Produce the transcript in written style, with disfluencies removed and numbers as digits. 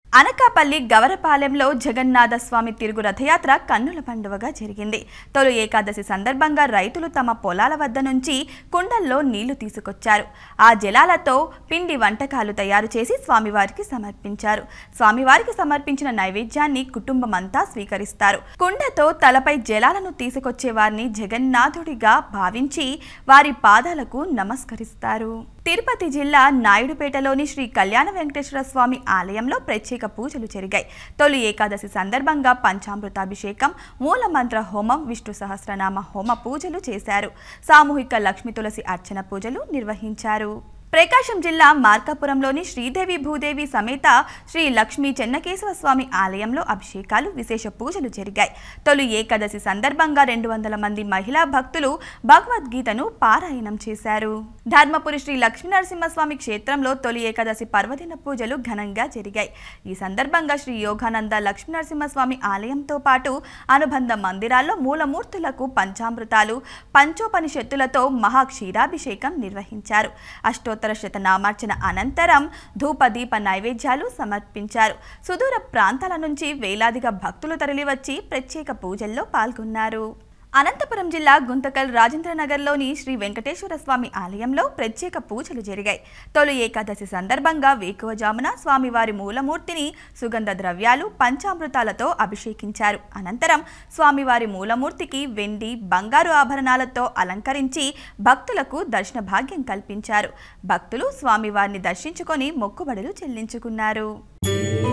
అనకాపల్లి గవరపాలెంలో జగన్నాథ స్వామి తిరుగు రథయాత్ర కన్నుల పండువగా జరిగింది. తొలి ఏకాదశి సందర్భంగా రైతులు తమ పొలాల వద్ద నుంచి కుండల్లో నీళ్లు తీసుకొచ్చారు. ఆ జలాలతో పిండి వంటకాలు తయారు చేసి స్వామివారికి సమర్పించారు. స్వామివారికి సమర్పించిన నైవేద్యాన్ని కుటుంబమంతా స్వీకరిస్తారు. కుండతో తలపై జలాలను తీసుకొచ్చే వారిని జగన్నాథుడిగా భావించి వారి పాదాలకు నమస్కరిస్తారు. తిరుపతి జిల్లా నాయుడుపేటలోని శ్రీ కళ్యాణ వెంకటేశ్వర స్వామి ఆలయంలో ప్రత్యేక పూజలు జరిగాయి. తొలి ఏకాదశి సందర్భంగా పంచామృతాభిషేకం, మూలమంత్ర హోమం, విష్ణు సహస్రనామ హోమ పూజలు చేశారు. సామూహిక లక్ష్మీ తులసి అర్చన పూజలు నిర్వహించారు. ప్రకాశం జిల్లా మార్కాపురంలోని శ్రీదేవి భూదేవి సమేత శ్రీ లక్ష్మీ చెన్నకేశవ స్వామి ఆలయంలో అభిషేకాలు, విశేష పూజలు జరిగాయి. తొలి ఏకాదశి సందర్భంగా 200 మంది మహిళా భక్తులు భగవద్గీతను పారాయణం చేశారు. ధర్మపురి శ్రీ లక్ష్మీనరసింహస్వామి క్షేత్రంలో తొలి ఏకాదశి పర్వదిన పూజలు ఘనంగా జరిగాయి. ఈ సందర్భంగా శ్రీ యోగానంద లక్ష్మీనరసింహస్వామి ఆలయంతో పాటు అనుబంధ మందిరాల్లో మూలమూర్తులకు పంచామృతాలు, పంచోపనిషత్తులతో మహాక్షీరాభిషేకం నిర్వహించారు. అష్టోత్తర శతనామార్చన అనంతరం ధూపదీప నైవేద్యాలు సమర్పించారు. సుదూర ప్రాంతాల నుంచి వేలాదిగా భక్తులు తరలివచ్చి ప్రత్యేక పూజల్లో పాల్గొన్నారు. అనంతపురం జిల్లా గుంతకల్ రాజేంద్రనగర్లోని శ్రీ వెంకటేశ్వర స్వామి ఆలయంలో ప్రత్యేక పూజలు జరిగాయి. తొలి ఏకాదశి సందర్భంగా వేకువజామున స్వామివారి మూలమూర్తిని సుగంధ ద్రవ్యాలు, పంచామృతాలతో అభిషేకించారు. అనంతరం స్వామివారి మూలమూర్తికి వెండి, బంగారు ఆభరణాలతో అలంకరించి భక్తులకు దర్శన భాగ్యం కల్పించారు. భక్తులు స్వామివారిని దర్శించుకొని మొక్కుబడులు చెల్లించుకున్నారు.